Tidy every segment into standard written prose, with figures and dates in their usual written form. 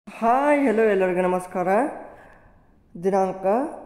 Hi hello ಎಲ್ಲರಿಗೂ ನಮಸ್ಕಾರ. ದಿನಾಂಕ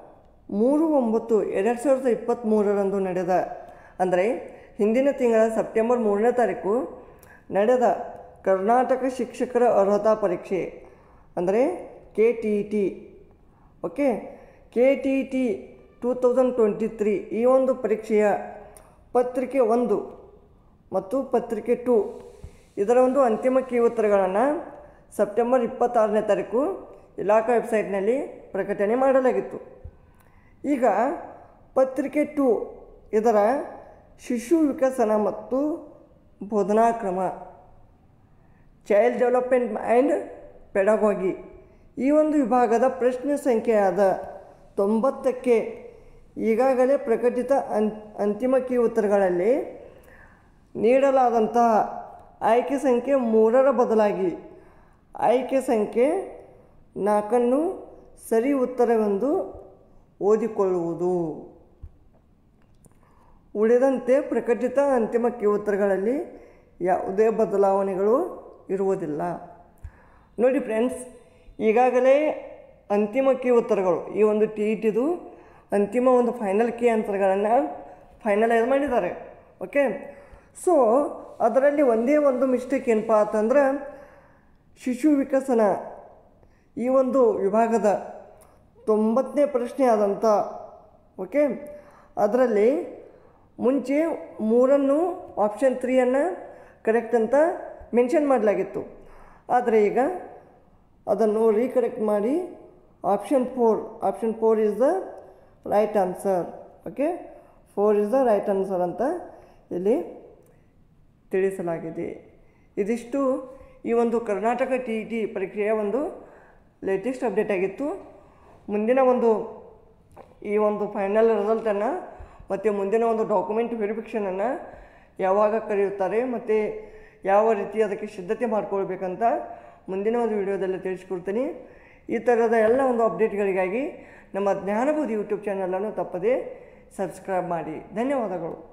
3/9/2023 ನಡೆದ ಅಂದರೆ ಹಿಂದಿನ ತಿಂಗಳ ಸೆಪ್ಟೆಂಬರ್ 3ನೇ ತಾರೀಕು ನಡೆದ ಕರ್ನಾಟಕ ಶಿಕ್ಷಕರ ಅರ್ಹತಾ ಪರೀಕ್ಷೆ ಅಂದರೆ KTET. ಓಕೆ, KTET 2023 ಈ ಒಂದು ಪರೀಕ್ಷೆಯ ಪತ್ರಿಕೆ 1 ಮತ್ತು ಪತ್ರಿಕೆ 2 ಇದರ ಒಂದು ಅಂತಿಮ ಕೀ ಉತ್ತರಗಳನ್ನು ಸೆಪ್ಟೆಂಬರ್ 26ನೇ ತಾರೀಕು ಇಲಾಖಾ ವೆಬ್ಸೈಟ್ನಲ್ಲಿ ಪ್ರಕಟಣೆ ಮಾಡಲಾಗಿತ್ತು. ಈಗ ಪತ್ರಿಕೆ 2 ಇದರ ಶಿಶು ವಿಕಸನ ಮತ್ತು ಬೋಧನಾ ಕ್ರಮ, ಚೈಲ್ಡ್ ಡೆವಲಪ್ಮೆಂಟ್ ಆ್ಯಂಡ್ ಪೆಡಗಾಗಿ ಈ ಒಂದು ವಿಭಾಗದ ಪ್ರಶ್ನೆ ಸಂಖ್ಯೆಯಾದ 90ಕ್ಕೆ ಈಗಾಗಲೇ ಪ್ರಕಟಿತ ಅಂತಿಮ ಕೀ ಉತ್ತರಗಳಲ್ಲಿ ನೀಡಲಾದಂತಹ ಆಯ್ಕೆ ಸಂಖ್ಯೆ 3ರ ಬದಲಾಗಿ ಆಯ್ಕೆ ಸಂಖ್ಯೆ 4ನ್ನು ಸರಿ ಉತ್ತರವೆಂದು ಓದಿಕೊಳ್ಳುವುದು. ಉಳಿದಂತೆ ಪ್ರಕಟಿತ ಅಂತಿಮ ಕೀ ಉತ್ತರಗಳಲ್ಲಿ ಯಾವುದೇ ಬದಲಾವಣೆಗಳು ಇರುವುದಿಲ್ಲ. ನೋಡಿ ಫ್ರೆಂಡ್ಸ್, ಈಗಾಗಲೇ ಅಂತಿಮ ಕೀ ಉತ್ತರಗಳು ಈ ಒಂದು TETದು ಅಂತಿಮ ಒಂದು ಫೈನಲ್ ಕೀ ಆನ್ಸರ್ಗಳನ್ನು ಫೈನಲೈಸ್ ಮಾಡಿದ್ದಾರೆ. ಓಕೆ, ಸೊ ಅದರಲ್ಲಿ ಒಂದೇ ಒಂದು ಮಿಸ್ಟೇಕ್ ಏನಪ್ಪ ಅಂತಂದ್ರೆ ಶಿಶು ವಿಕಸನ ಈ ಒಂದು ವಿಭಾಗದ 90ನೇ ಪ್ರಶ್ನೆ ಆದಂಥ ಓಕೆ ಅದರಲ್ಲಿ ಮುಂಚೆ 3ನ್ನು ಆಪ್ಷನ್ 3ಯನ್ನು ಕರೆಕ್ಟ್ ಅಂತ ಮೆನ್ಷನ್ ಮಾಡಲಾಗಿತ್ತು. ಆದರೆ ಈಗ ಅದನ್ನು ರೀಕರೆಕ್ಟ್ ಮಾಡಿ option 4 is the right answer. Okay, 4 is the right answer ಅಂತ ಇಲ್ಲಿ ತಿಳಿಸಲಾಗಿದೆ. ಇದಿಷ್ಟು ಈ ಒಂದು ಕರ್ನಾಟಕ TET ಪರೀಕ್ಷೆಯ ಒಂದು ಲೇಟೆಸ್ಟ್ ಅಪ್ಡೇಟ್ ಆಗಿತ್ತು. ಮುಂದಿನ ಒಂದು ಈ ಒಂದು ಫೈನಲ್ ರಿಸಲ್ಟನ್ನು ಮತ್ತು ಮುಂದಿನ ಒಂದು ಡಾಕ್ಯುಮೆಂಟ್ ವೆರಿಫಿಕೇಷನನ್ನು ಯಾವಾಗ ಕರೆಯುತ್ತಾರೆ ಮತ್ತು ಯಾವ ರೀತಿ ಅದಕ್ಕೆ ಸಿದ್ಧತೆ ಮಾಡಿಕೊಳ್ಬೇಕಂತ ಮುಂದಿನ ಒಂದು ವಿಡಿಯೋದಲ್ಲಿ ತಿಳಿಸ್ಕೊಡ್ತೀನಿ. ಈ ಥರದ ಎಲ್ಲ ಒಂದು ಅಪ್ಡೇಟ್ಗಳಿಗಾಗಿ ನಮ್ಮ ಜ್ಞಾನಬೋಧಿ ಯೂಟ್ಯೂಬ್ ಚಾನಲನ್ನು ತಪ್ಪದೇ ಸಬ್ಸ್ಕ್ರೈಬ್ ಮಾಡಿ. ಧನ್ಯವಾದಗಳು.